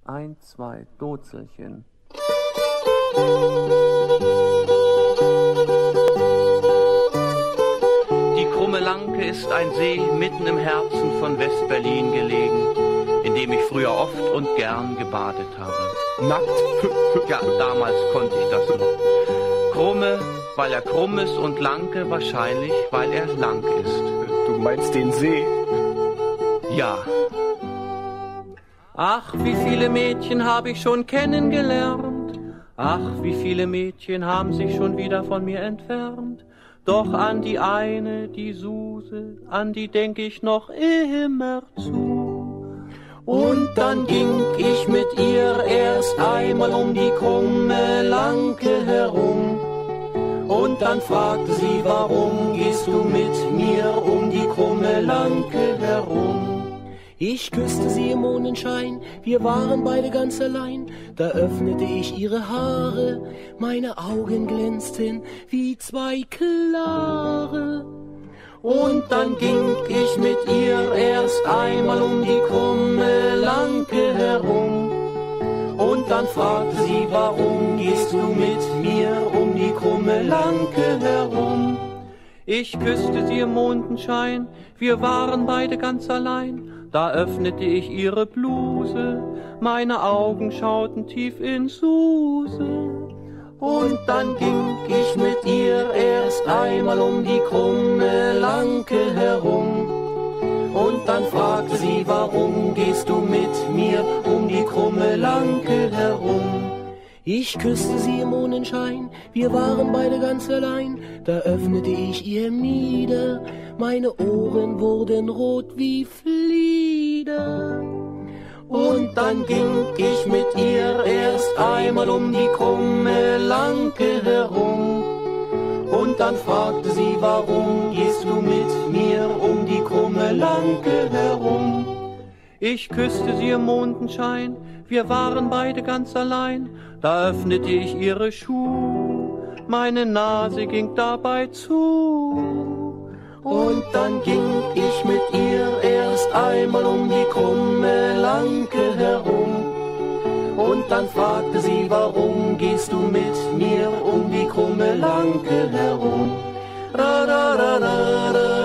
1, 2, Dozelchen. Die Krumme Lanke ist ein See mitten im Herzen von West-Berlin gelegen, in dem ich früher oft und gern gebadet habe. Nackt? Ja, damals konnte ich das noch. Krumme, weil er krumm ist, und Lanke wahrscheinlich, weil er lang ist. Du meinst den See? Ja. Ach, wie viele Mädchen habe ich schon kennengelernt. Ach, wie viele Mädchen haben sich schon wieder von mir entfernt. Doch an die eine, die Suse, an die denk ich noch immer zu. Und dann ging ich mit ihr erst einmal um die krumme Lanke herum. Und dann fragte sie, warum gehst du mit mir um die krumme Lanke herum? Ich küsste sie im Mondenschein, wir waren beide ganz allein. Da öffnete ich ihre Haare, meine Augen glänzten wie zwei klare. Und dann ging ich mit ihr erst einmal um die krumme Lanke herum. Und dann fragte sie, warum gehst du mit mir um die krumme Lanke herum? Ich küsste sie im Mondenschein, wir waren beide ganz allein. Da öffnete ich ihre Bluse, meine Augen schauten tief in Suse. Und dann ging ich mit ihr erst einmal um die krumme Lanke herum. Und dann fragte sie, warum gehst du mit mir um die krumme Lanke herum? Ich küsste sie im Mondenschein, wir waren beide ganz allein. Da öffnete ich ihr Mieder, meine Ohren wurden rot wie Flieder. Und dann ging ich mit ihr erst einmal um die krumme Lanke herum. Und dann fragte sie, warum gehst du mit mir um die krumme Lanke herum? Ich küsste sie im Mondenschein, wir waren beide ganz allein. Da öffnete ich ihre Schuh, meine Nase ging dabei zu. Und dann ging ich mit ihr erst einmal um die krumme Lanke herum. Und dann fragte sie, warum gehst du mit mir um die krumme Lanke herum? Ra, ra, ra, ra, ra.